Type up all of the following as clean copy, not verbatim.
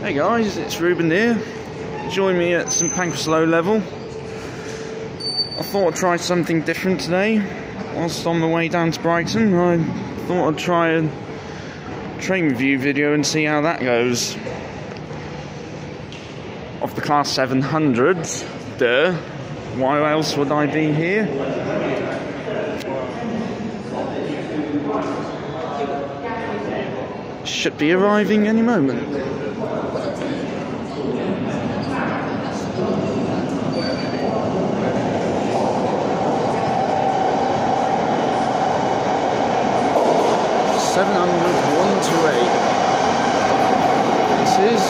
Hey guys, it's Reuben here. Join me at St Pancras low level. I thought I'd try something different today. Whilst on the way down to Brighton, I thought I'd try a train review video and see how that goes. Of the Class 700's, duh. Why else would I be here? Should be arriving any moment. This is,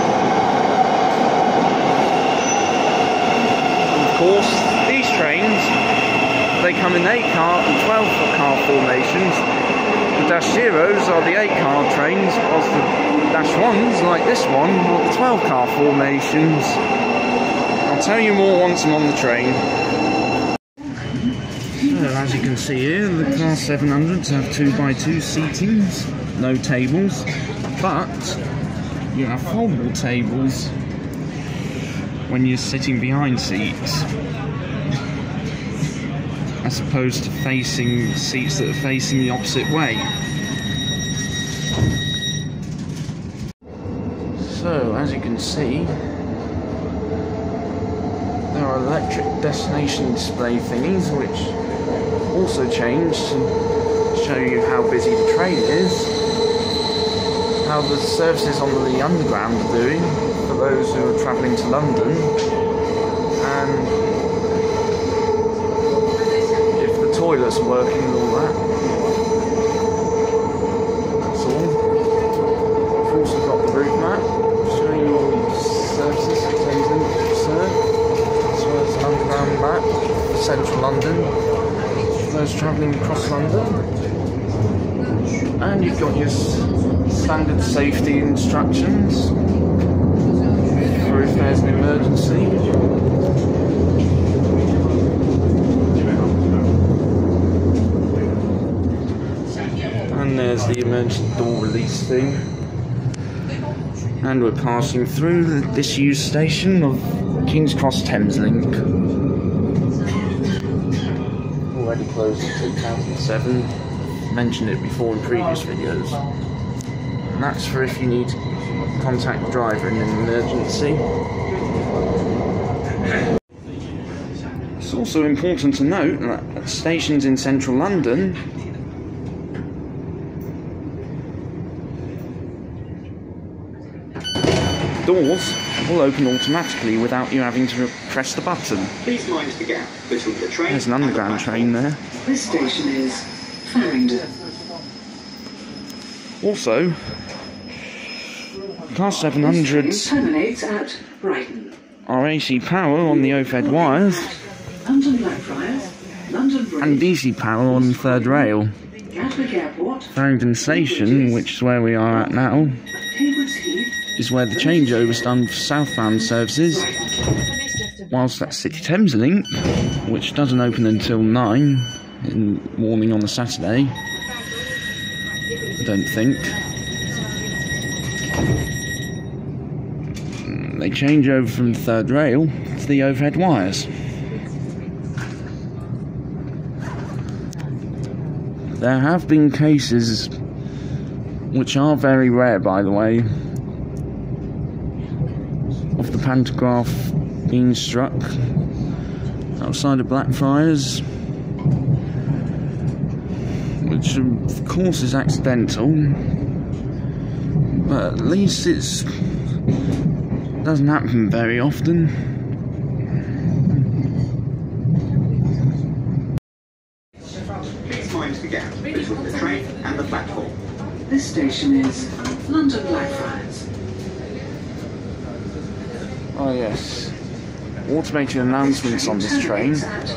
and of course, these trains, they come in 8-car and 12-car formations. The Dash Zeros are the 8-car trains, whilst the Dash 1s, like this one, are the 12-car formations. I'll tell you more once I'm on the train. So, as you can see here, the Class 700s have 2x2 seatings, no tables, but you have foldable tables when you're sitting behind seats, as opposed to facing seats that are facing the opposite way. So, as you can see, there are electric destination display thingies which also changed to show you how busy the train is, how the services on the underground are doing for those who are travelling to London, and if the toilets are working and all that. That's all. I've also got the route map showing you all the services that Thameslink serve, as well as an underground map for central London, those travelling across London. And you've got your standard safety instructions for if there's an emergency. And there's the emergency door release thing. And we're passing through the disused station of King's Cross Thameslink. Already closed in 2007. Mentioned it before in previous videos. And that's for if you need to contact the driver in an emergency. It's also important to note that at stations in central London, doors will open automatically without you having to press the button. Please mind the gap between the train. There's an underground train there. This station is Farringdon. Also, Class 700s terminates at Brighton. are AC power on the overhead wires London Blackfriars, London Bridge, and DC power on the third rail. Gatwick Airport, Farringdon Station, which is where we are at now, is where the changeover is done for southbound services, whilst at City Thameslink, which doesn't open until 9 in the morning on a Saturday, I don't think. They change over from the third rail to the overhead wires. There have been cases, which are very rare by the way, of the pantograph being struck outside of Blackfriars, which of course is accidental, but at least it doesn't happen very often. Please mind the gap between the train and the platform. This station is London Blackfriars. Oh yes, automated announcements on this train.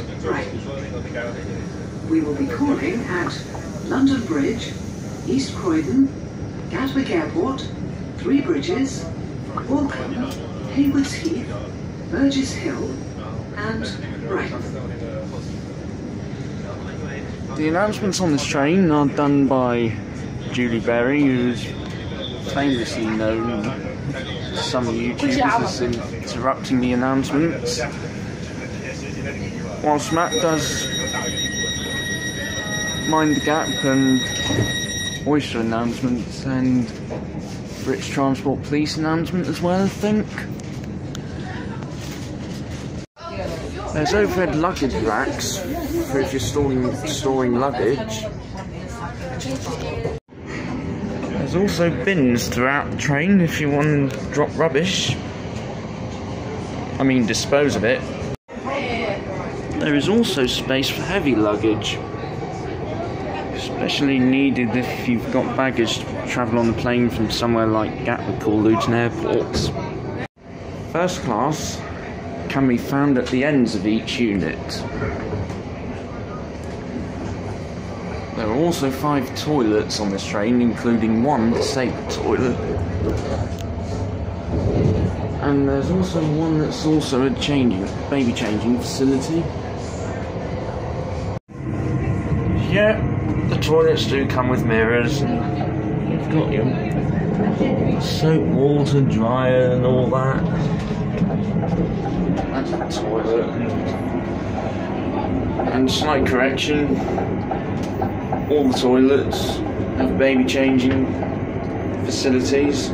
We will be calling at London Bridge, East Croydon, Gatwick Airport, Three Bridges, Waltham, Haywards Heath, Burgess Hill, and Brighton. The announcements on this train are done by Julie Berry, who's famously known some YouTubers is interrupting the announcements. Whilst Matt does Mind the Gap and Oyster announcements and British Transport Police announcement as well, I think. There's overhead luggage racks for if you're storing luggage. There's also bins throughout the train if you want to drop rubbish. I mean, dispose of it. There is also space for heavy luggage, especially needed if you've got baggage to travel on the plane from somewhere like Gatwick or Luton airports. First class can be found at the ends of each unit. There are also 5 toilets on this train, including 1 disabled toilet. And there's also one that's also a baby changing facility. Yeah, the toilets do come with mirrors, and you've got your soap, water, dryer and all that. That's the toilet. And slight correction, all the toilets have baby changing facilities.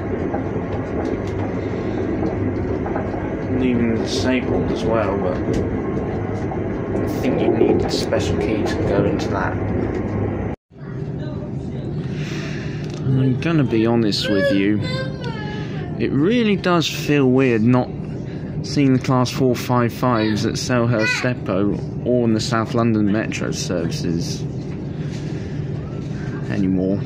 And even disabled as well, but I think you need a special key to go into that. I'm gonna be honest with you, it really does feel weird not seeing the Class 455s at Selhurst Depot or in the South London Metro services anymore.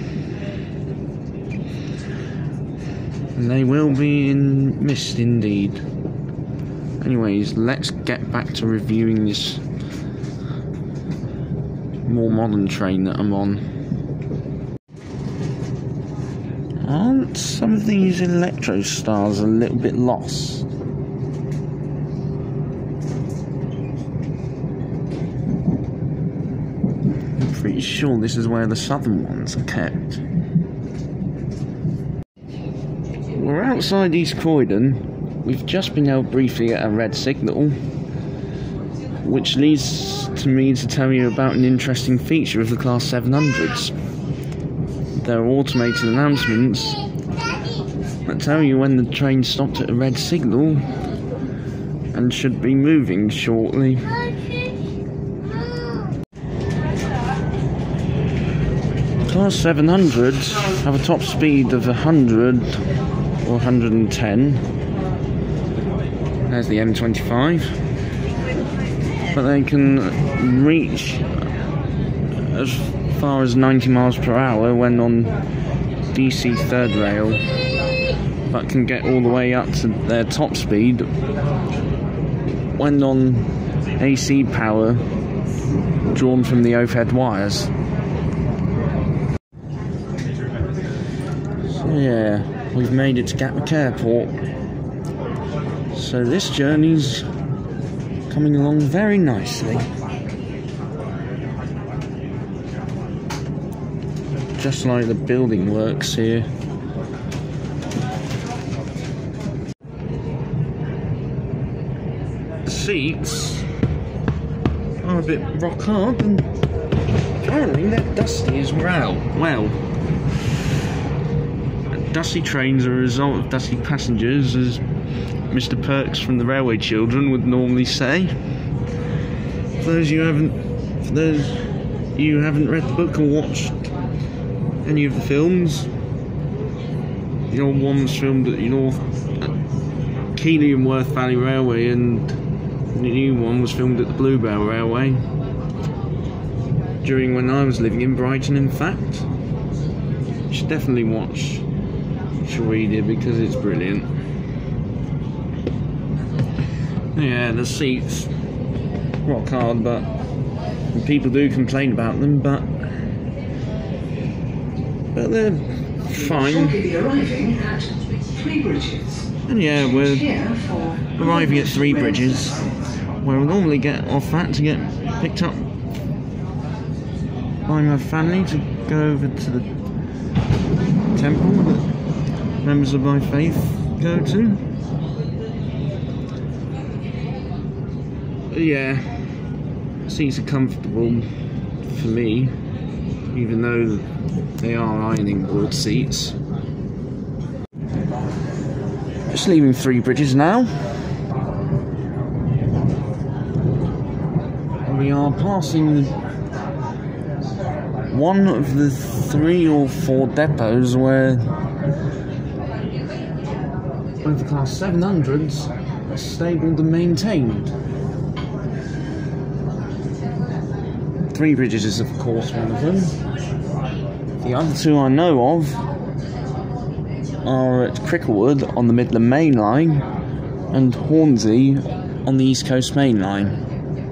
And they will be missed indeed. Anyways, let's get back to reviewing this more modern train that I'm on. Aren't some of these electro stars a little bit lost? I'm pretty sure this is where the southern ones are kept. We're outside East Croydon. We've just been held briefly at a red signal, which leads to me to tell you about an interesting feature of the Class 700's. There are automated announcements that tell you when the train stopped at a red signal and should be moving shortly. Class 700's have a top speed of 100 or 110. There's the M25. But they can reach as far as 90 miles per hour when on DC third rail, but can get all the way up to their top speed when on AC power drawn from the overhead wires. So yeah, we've made it to Gatwick Airport. So this journey's coming along very nicely. Just like the building works here. The seats are a bit rock hard and apparently they're dusty as well. Dusty trains are a result of dusty passengers, as Mr. Perks from the Railway Children would normally say. For those you haven't read the book or watched any of the films, the old one was filmed at Keighley and Worth Valley Railway, and the new one was filmed at the Bluebell Railway during when I was living in Brighton, in fact. You should definitely watch it because it's brilliant. Yeah, the seats rock hard, but people do complain about them, but they're fine. And yeah, we're arriving at Three Bridges, where we'll normally get off that to get picked up by my family to go over to the temple, the members of my faith go to. But yeah, seats are comfortable for me, even though they are ironing board seats. Just leaving Three Bridges now. We are passing one of the 3 or 4 depots where the Class 700's are stabled and maintained. Three Bridges is of course one of them. The other 2 I know of are at Cricklewood on the Midland Main Line and Hornsey on the East Coast Main Line.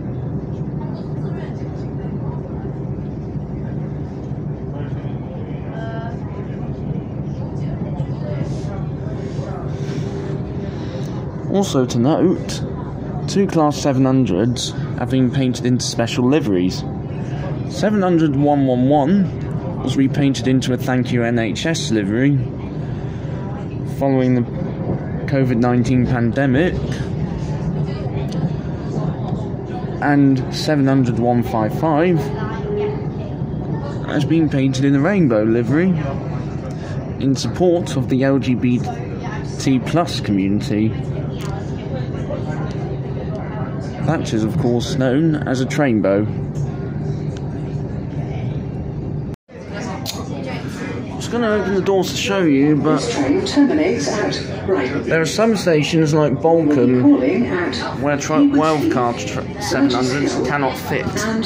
Also to note, 2 Class 700's have been painted into special liveries. 700 111 was repainted into a Thank You NHS livery following the COVID-19 pandemic, and 700 155 has been painted in a rainbow livery in support of the LGBT+ community. That is, of course, known as a trainbow. I was going to open the doors to show you, but there are some stations like Bolcombe where 12-car 700s cannot fit.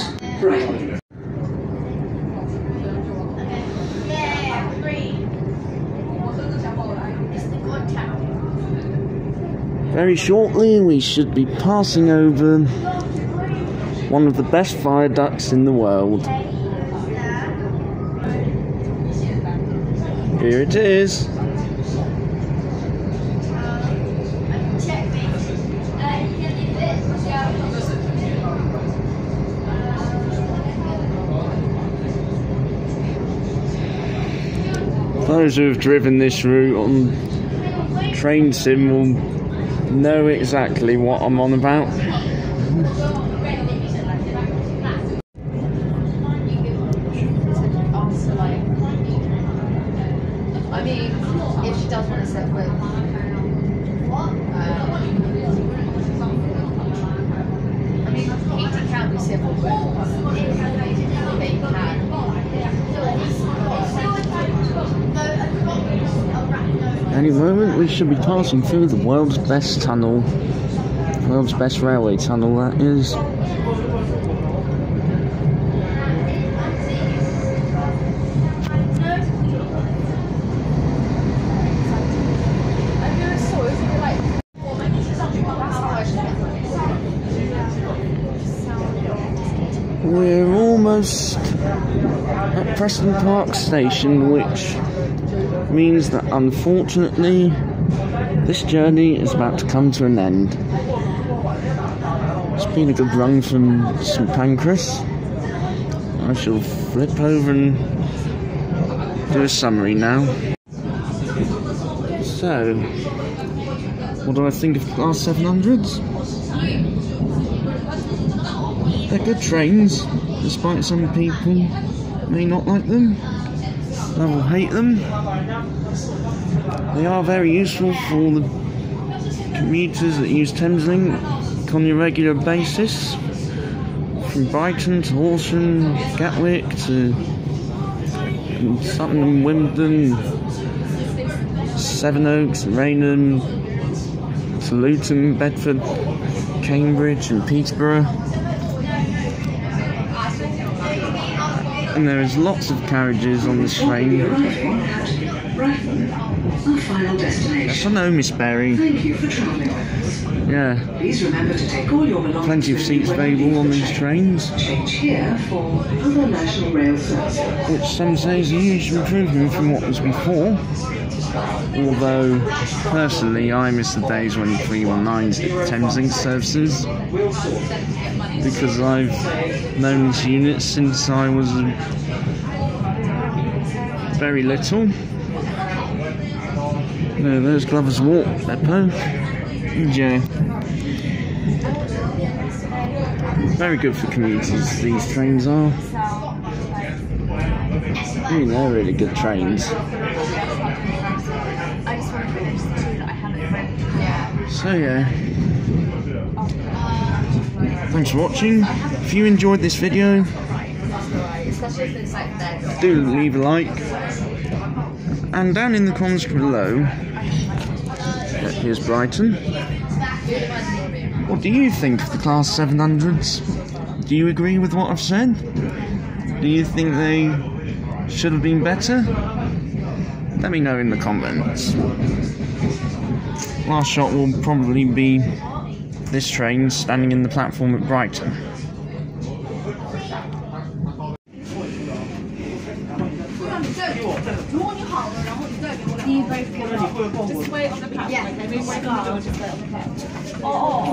Very shortly we should be passing over one of the best viaducts in the world. Here it is. Those who have driven this route on train sim will know exactly what I'm on about. I mean, if she does want to separate. I mean, heating can be civil, but they can. Any moment we should be passing through the world's best tunnel. World's best railway tunnel, that is. We're almost at Preston Park Station, which means that unfortunately this journey is about to come to an end. It's been a good run from St Pancras. I shall flip over and do a summary now. So, what do I think of Class 700s? They're good trains, despite some people may not like them. I will hate them. They are very useful for the commuters that use Thameslink on a regular basis, from Brighton to Horsham, Gatwick to Sutton and Wimbledon, Sevenoaks, Raynham to Luton, Bedford, Cambridge and Peterborough. And there is lots of carriages on this train. Brighton, our final destination. Yes, I know, Miss Berry. Thank you for travelling with us. Yeah. Please remember to take all your belongings. Plenty of seats available on these trains, Change here for other national rail services. which some say is a huge improvement from what was before. Although, personally, I miss the days when 319's did Thameslink services, because I've known this unit since I was very little. Those Glover's Walk depot. Yeah. Very good for commuters, these trains are. They're really good trains. So yeah. Thanks for watching. If you enjoyed this video, do leave a like. And down in the comments below, here's Brighton. What do you think of the Class 700's? Do you agree with what I've said? Do you think they should have been better? Let me know in the comments. Last shot will probably be this train standing in the platform at Brighton. Just wait on the platform. Yeah. Okay, move right now. Just wait on the platform.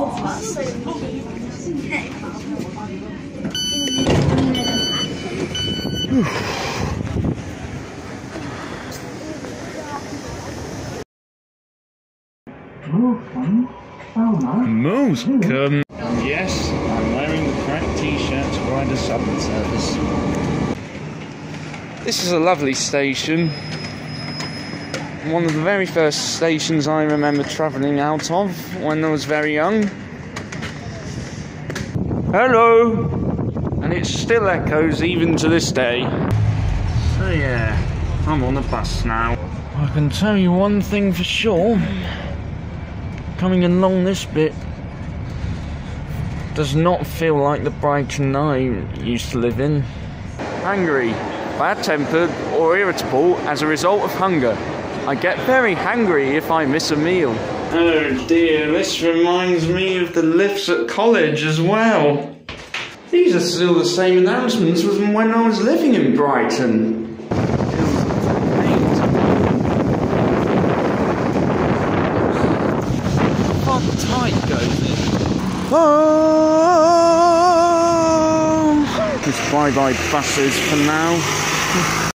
Welcome. Yes, I'm wearing the correct t-shirt to ride a subway service. This is a lovely station. One of the very first stations I remember travelling out of when I was very young. Hello! And it still echoes even to this day. So yeah, I'm on the bus now. I can tell you one thing for sure. Coming along this bit does not feel like the Brighton I used to live in. Angry, bad-tempered or irritable as a result of hunger. I get very hangry if I miss a meal. Oh dear, this reminds me of the lifts at college as well. These are still the same announcements as when I was living in Brighton. How tight goes it? Oh! Just bye-bye buses for now.